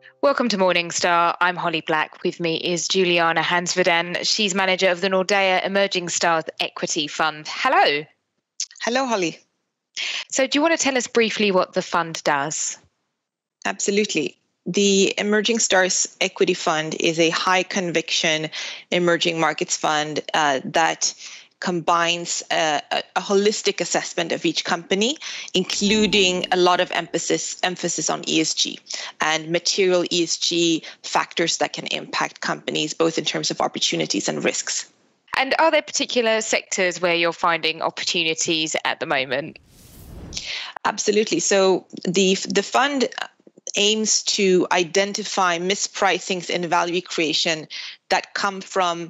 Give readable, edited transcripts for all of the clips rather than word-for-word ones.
Welcome to Morningstar. I'm Holly Black. With me is Juliana Hansverdan. She's manager of the Nordea Emerging Stars Equity Fund. Hello. Hello, Holly. So do you want to tell us briefly what the fund does? Absolutely. The Emerging Stars Equity Fund is a high conviction emerging markets fund that combines a holistic assessment of each company, including a lot of emphasis on ESG and material ESG factors that can impact companies, both in terms of opportunities and risks. And are there particular sectors where you're finding opportunities at the moment? Absolutely. So the fund aims to identify mispricings in value creation that come from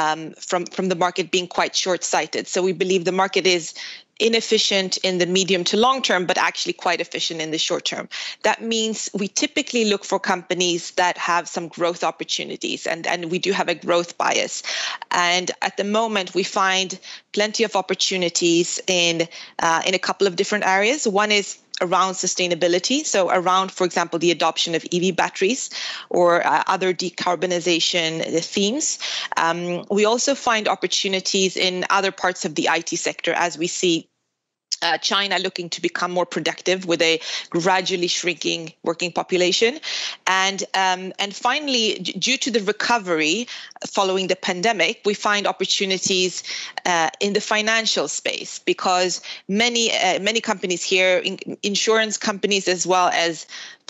the market being quite short-sighted. So we believe the market is inefficient in the medium to long term, but actually quite efficient in the short term. That means we typically look for companies that have some growth opportunities, and we do have a growth bias. And at the moment, we find plenty of opportunities in a couple of different areas. One is around sustainability, so around, for example, the adoption of EV batteries or other decarbonization themes. We also find opportunities in other parts of the IT sector as we see China looking to become more productive with a gradually shrinking working population. And finally, due to the recovery following the pandemic, we find opportunities in the financial space because many companies here, insurance companies as well as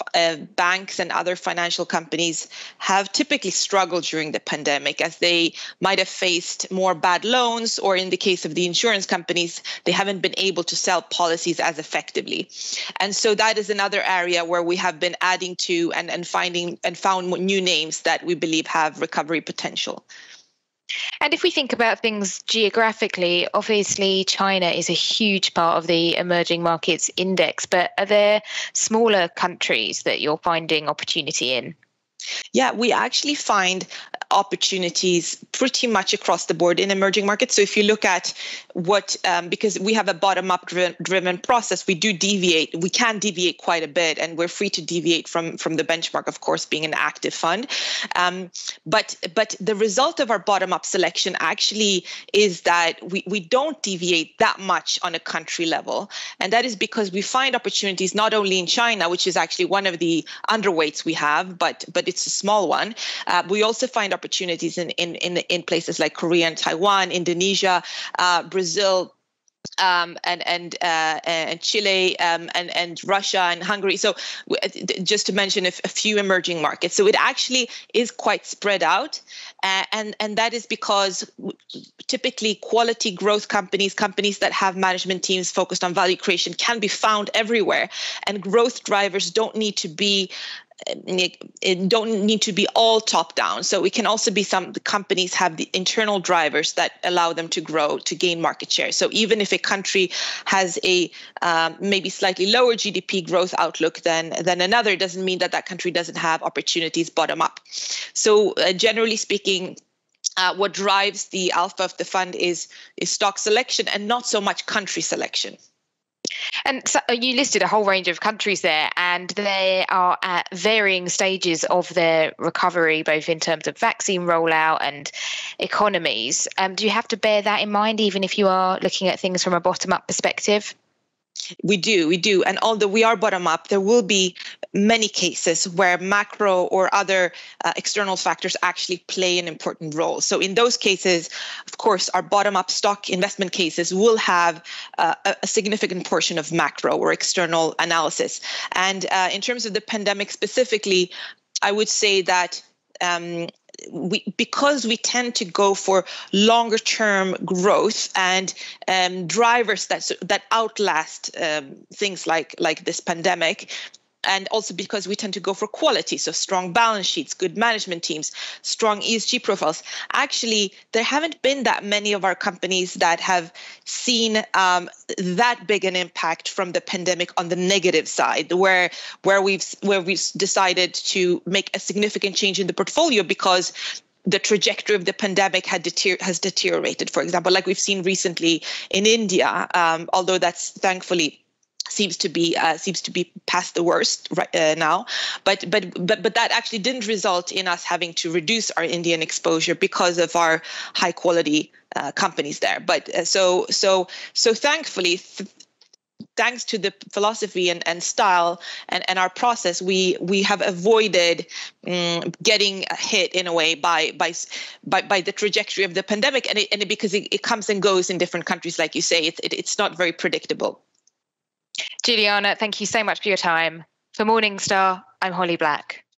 banks and other financial companies, have typically struggled during the pandemic as they might have faced more bad loans, or in the case of the insurance companies, they haven't been able to sell policies as effectively. And so that is another area where we have been adding to and found new names that we believe have recovery potential. And if we think about things geographically, obviously China is a huge part of the emerging markets index, but are there smaller countries that you're finding opportunity in? Yeah, we actually find opportunities pretty much across the board in emerging markets. So if you look at what, because we have a bottom-up driven process, we can deviate quite a bit, and we're free to deviate from the benchmark, of course, being an active fund. But the result of our bottom-up selection actually is that we don't deviate that much on a country level. And that is because we find opportunities not only in China, which is actually one of the underweights we have, but it's a small one. We also find opportunities in places like Korea and Taiwan, Indonesia, Brazil, and Chile, and Russia and Hungary. So just to mention a few emerging markets. So it actually is quite spread out. And that is because typically quality growth companies that have management teams focused on value creation can be found everywhere. And growth drivers don't need to be all top down. So it can also be the companies have the internal drivers that allow them to grow, to gain market share. So even if a country has a maybe slightly lower GDP growth outlook than another, doesn't mean that country doesn't have opportunities bottom up. So generally speaking, what drives the alpha of the fund is stock selection and not so much country selection. And so you listed a whole range of countries there, and they are at varying stages of their recovery, both in terms of vaccine rollout and economies. Do you have to bear that in mind, even if you are looking at things from a bottom-up perspective? We do. And although we are bottom up, there will be many cases where macro or other external factors actually play an important role. So in those cases, of course, our bottom up stock investment cases will have a significant portion of macro or external analysis. And in terms of the pandemic specifically, I would say that because we tend to go for longer term growth and drivers that outlast things like this pandemic, and also because we tend to go for quality, so strong balance sheets, good management teams, strong ESG profiles. Actually, there haven't been that many of our companies that have seen that big an impact from the pandemic on the negative side, where we've decided to make a significant change in the portfolio because the trajectory of the pandemic has deteriorated. For example, like we've seen recently in India, although that's thankfully seems to be past the worst right now, but that actually didn't result in us having to reduce our Indian exposure because of our high quality companies there. But so thankfully. Thanks to the philosophy and style and our process, we have avoided getting hit in a way by the trajectory of the pandemic, and because it comes and goes in different countries, like you say, it's not very predictable. Juliana, thank you so much for your time. For Morningstar, I'm Holly Black.